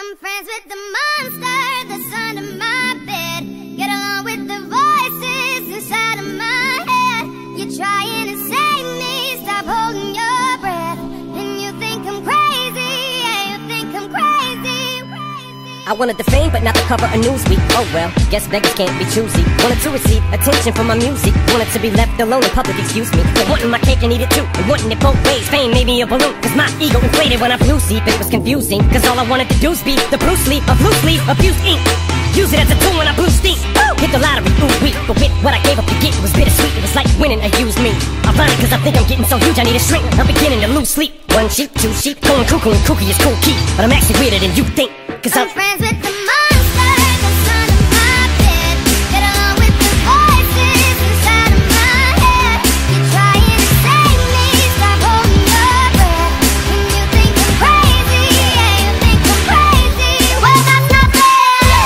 I'm friends with the monster that's under my bed. Get along with the voices inside of my head. You're trying to save me, stop holding your breath. And you think I'm crazy, yeah, you think I'm crazy. I wanted the fame, but not the cover of Newsweek. Oh well, guess beggars can't be choosy. Wanted to receive attention from my music. Wanted to be left alone in public, excuse me. But wanting my cake and eat it too. And wanting it both ways. Fame made me a balloon, cause my ego inflated when I flew sleep. It was confusing, cause all I wanted to do was be the Bruce Lee of loose leaf, abuse ink. Use it as a tool when I blew steam. Hit the lottery, ooh wee. But with what I gave up to get, it was bittersweet. It was like winning a used me. I find it cause I think I'm getting so huge I need a shrink. I'm beginning to lose sleep. One sheep, two sheep, going cuckoo and kooky is cool key. But I'm actually weirder than you think, cause I'm friends with the monster that's under my bed. Get along with the voices inside of my head. You're trying to save me, stop holding your breath. And you think I'm crazy, yeah, you think I'm crazy. Well, that's not fair.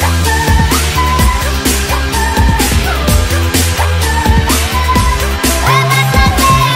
Well, that's not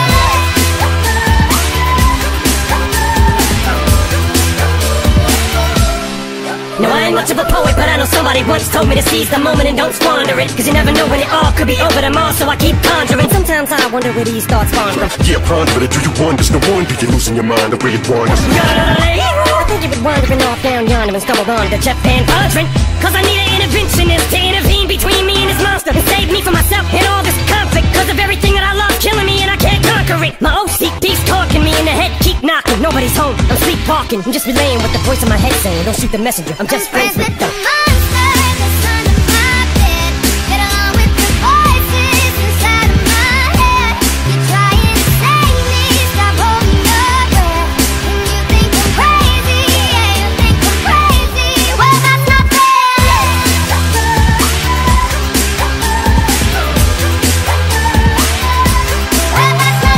No, I ain't much of a poet, but I know somebody once told me to seize the moment and don't squander it. Cause you never know when it all could be over tomorrow, so I keep conjuring. Sometimes I wonder where these thoughts spawn from. Yeah, ponder it, do you wonder? No wonder you're losing your mind the way it wanders. I think you were wandering off down yonder and stumbled on to Jeff Van Vondren. Cause I need an interventionist to intervene between me and this monster and save me from myself and all this conflict. Cause of everything that I love killing me and I can't conquer it. My OCD's talking me in the head, keep knocking. Nobody's home, I'm sleepwalking. I'm just relaying what the voice in my head saying. Don't shoot the messenger, I'm just friends with the them. monster that's under my bed. Get along with the voices inside of my head. You're trying to save me, stop holding your breath. And you think I'm crazy, yeah, you think I'm crazy. Well, that's not fair. Well, that's not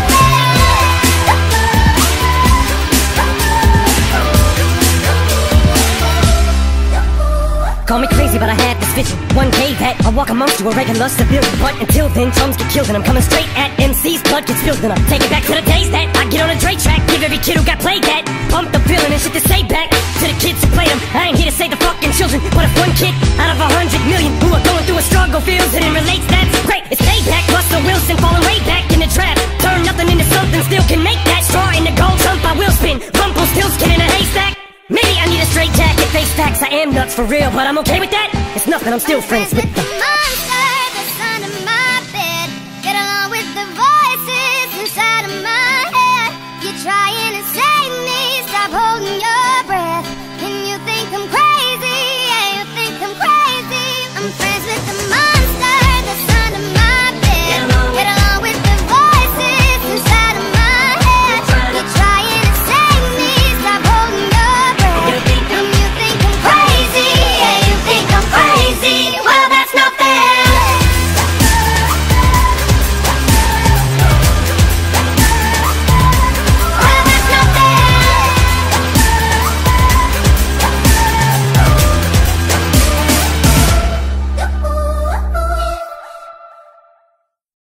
Call me crazy, but I had this vision. One day that I'll walk amongst you, a regular civilian. But until then, chums get killed and I'm coming straight at MC's blood gets spilled. And I'm taking back to the days that I get on a Dre track. Give every kid who got played that. Pump the feeling and shit to say back to the kids who played them. I ain't here to say the fucking children, but if one kid out of 100 million who are going through a struggle feels it and relates, that's great. It's payback. Russell Wilson falling way back in the trap. Turn nothing into something, still can make that straw in the gold jump. I will spin. Rumpelstiltskin in a haystack. Maybe I need a straight jacket, face facts, I am nuts for real, but I'm okay with that. It's nothing, I'm still friends with them.